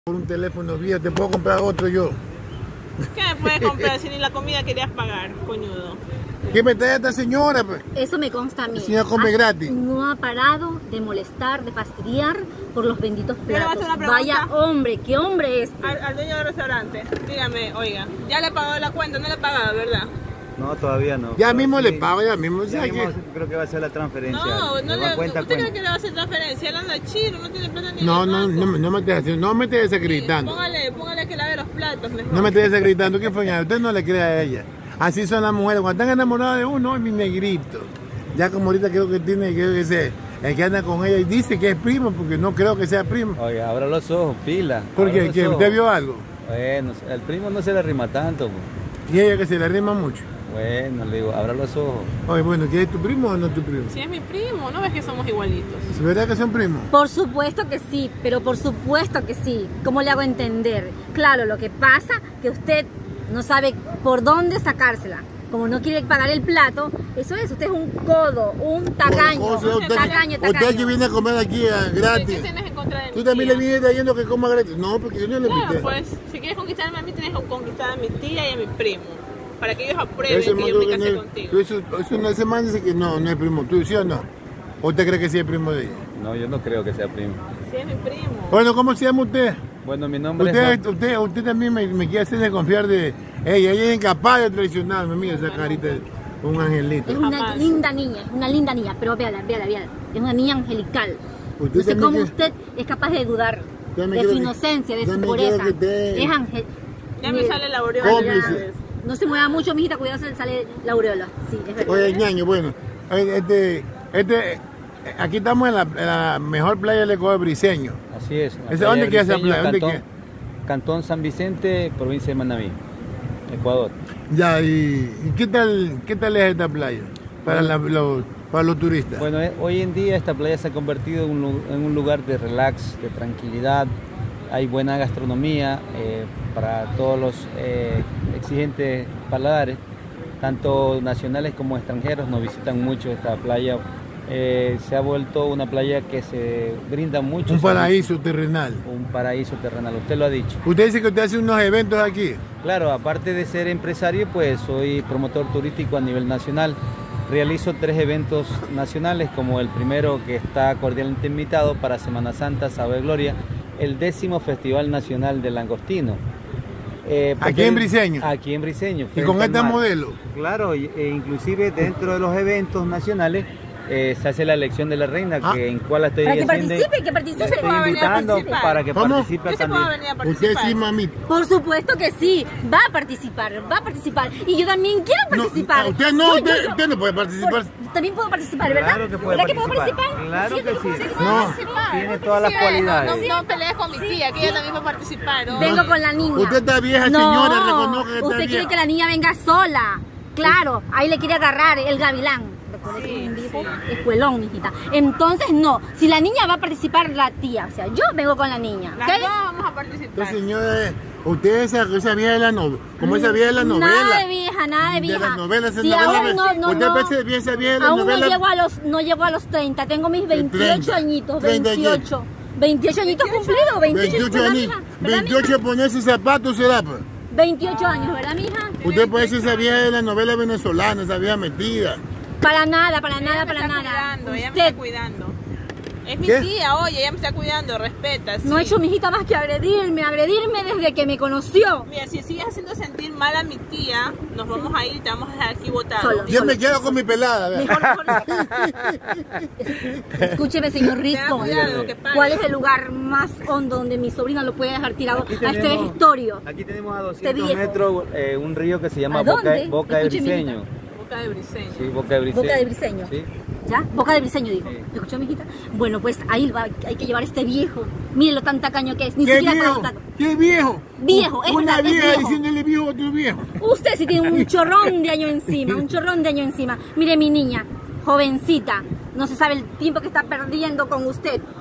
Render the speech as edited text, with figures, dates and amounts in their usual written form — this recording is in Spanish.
Por un teléfono viejo, te puedo comprar otro yo. ¿Qué me puedes comprar si ni la comida querías pagar, coñudo? ¿Qué me trae esta señora? Pues? Eso me consta a mí. La señora come gratis. No ha parado de molestar, de fastidiar por los benditos Yo le voy a platos. hacer una pregunta. Vaya hombre, ¿qué hombre es? Al dueño del restaurante, dígame, oiga, ya le he pagado la cuenta, no le he pagado, ¿verdad? No, todavía no. Ya mismo Sí, le pago, ya mismo. ya mismo creo que va a ser la transferencia. No, Le va cuenta, ¿usted cree cuenta. que le va a hacer transferencia? Él anda chino, no tiene plata ni No, en el banco. no me estés desacreditando. Póngale que lave los platos mejor. No me estés desacreditando. ¿Qué fue? Usted no le cree a ella. Así son las mujeres. Cuando están enamoradas de uno, es mi negrito. Ya como ahorita creo que el que anda con ella y dice que es primo, porque no creo que sea primo. Oiga, abra los ojos, pila. Porque Abra los ojos. ¿usted vio algo? Bueno, el primo no se le rima tanto. Pues. Y ella que se le rima mucho. Bueno, le digo, abra los ojos. Oye, bueno, ¿quién es tu primo o no es tu primo? Si es mi primo, ¿no ves que somos igualitos? ¿Es verdad que son primos? Por supuesto que sí, pero por supuesto que sí. ¿Cómo le hago entender? Claro, lo que pasa que usted no sabe por dónde sacársela. Como no quiere pagar el plato, eso es, usted es un codo, un tacaño, O sea, tacaño. Usted que viene a comer aquí gratis. ¿Qué tienes en contra de mi ¿Tú también tía? le vienes trayendo que coma gratis? No, porque yo no le invité. Claro, pues, si quieres conquistarme a mí, tienes que conquistar a mi tía y a mi primo. Para que ellos aprueben Ese que man yo me creo que casé no es- contigo. ese man dice que no es primo tuyo, ¿sí o no? ¿O usted cree que sí es primo de ella? No, yo no creo que sea primo. Si es mi primo. Bueno, ¿cómo se llama usted? Bueno, mi nombre es... Usted también me quiere hacer desconfiar de ella. Ella es incapaz de traicionarme. Mira esa carita de un angelito. Es una Jamás. linda niña, pero véala. Es una niña angelical. Usted No sé también cómo quiere- usted es capaz de dudar Usted me de su quiere- inocencia, de usted su me pureza. quiere que te- Es ángel. Ya me Mire, sale la aureola. Cómplice. no se mueva mucho, mijita, cuidado, se le sale la aureola. Sí, es verdad. Oye, ñaño, bueno. Aquí estamos en la mejor playa del Ecuador, Briseño. Así es. la ¿Ese playa dónde de queda esa Briseño, playa? ¿Dónde Cantón, queda? Cantón San Vicente, provincia de Manabí, Ecuador. Ya, ¿y qué tal es esta playa para los turistas? Bueno, hoy en día esta playa se ha convertido en un lugar de relax, de tranquilidad. Hay buena gastronomía para todos los exigentes paladares, tanto nacionales como extranjeros nos visitan mucho esta playa. Se ha vuelto una playa que se brinda mucho. Un paraíso terrenal. Un paraíso terrenal, usted lo ha dicho. Usted dice que usted hace unos eventos aquí. Claro, aparte de ser empresario, pues soy promotor turístico a nivel nacional. Realizo 3 eventos nacionales, como el primero que está cordialmente invitado para Semana Santa, Sábado de Gloria, el 10º Festival Nacional del Langostino. Aquí en Briseño. Aquí en Briseño. Y con frente al esta mar. modelo. Claro, inclusive dentro de los eventos nacionales se hace la elección de la reina, en cual estoy Para que haciendo- participe, que le participe. estoy Va a venir a invitando participar. para que ¿Cómo? participe Yo se puedo también. venir a Usted participar. sí, mamita. Por supuesto que sí, va a participar. Y yo también quiero participar. Usted no, Yo- usted no puede participar. También puedo participar, ¿verdad? Claro que puede ¿Verdad que puedo participar. participar? Claro que sí. puedo No. participar. Tiene todas las Sí, cualidades. No pelees con mi tía, que ella también va a participar. ¿no? Vengo con la niña. Usted está vieja, No, señora, reconozca que está usted quiere vieja. que la niña venga sola. Claro, ahí le quiere agarrar el gavilán. Recuerde que es un viejo escuelón, mijita. Entonces, no. Si la niña va a participar, la tía. O sea, yo vengo con la niña. Las ¿Ok? dos vamos a Usted, participar. señora, usted es esa vieja de la novela. ¿Cómo esa vieja de la novela? Nada de vieja, nada de vieja. De las novelas, Si aún Usted parece bien esa vieja de la Aún novela. no llego a los 30, tengo mis 28 30. añitos, 30 28. 28 añitos cumplidos, 28 ¿verdad, años. mija? ¿Verdad, 28 ponerse zapatos será, pues. mija? 28 años, ¿verdad, mija? Usted parece esa vieja de la novela venezolana, esa vieja metida. Para nada. Ella me está cuidando, ella me Usted está cuidando. Es mi ¿Qué? tía, oye, ella me está cuidando, respeta. Sí. no ha hecho, mijita, más que agredirme desde que me conoció. Mira, si sigues haciendo sentir mal a mi tía, nos vamos a ir, te vamos a dejar aquí botados. Solo. Yo me quedo con mi pelada, vea. Escúcheme, señor Risco. cuidado, que pague. ¿Cuál es el lugar más hondo donde mi sobrina lo puede dejar tirado Aquí a este tenemos- vejestorio? Aquí tenemos a Este 200 viejo. metros un río que se llama ¿A dónde? Boca de Escuche, Briseño. mijita. Boca de briseño. Sí, Boca de Briseño. Boca de Briseño. Sí. ¿Ya? Boca de Briseño, digo. Sí. ¿Me escuchó, mijita? Bueno, pues ahí hay que llevar a este viejo. Mire lo tan tacaño que es. Ni ¿Qué siquiera viejo? para ¿Qué viejo? Viejo, es Una verdad, es vieja viejo. diciéndole viejo a otro viejo. Usted sí tiene un chorrón de año encima, Mire, mi niña, jovencita, no se sabe el tiempo que está perdiendo con usted.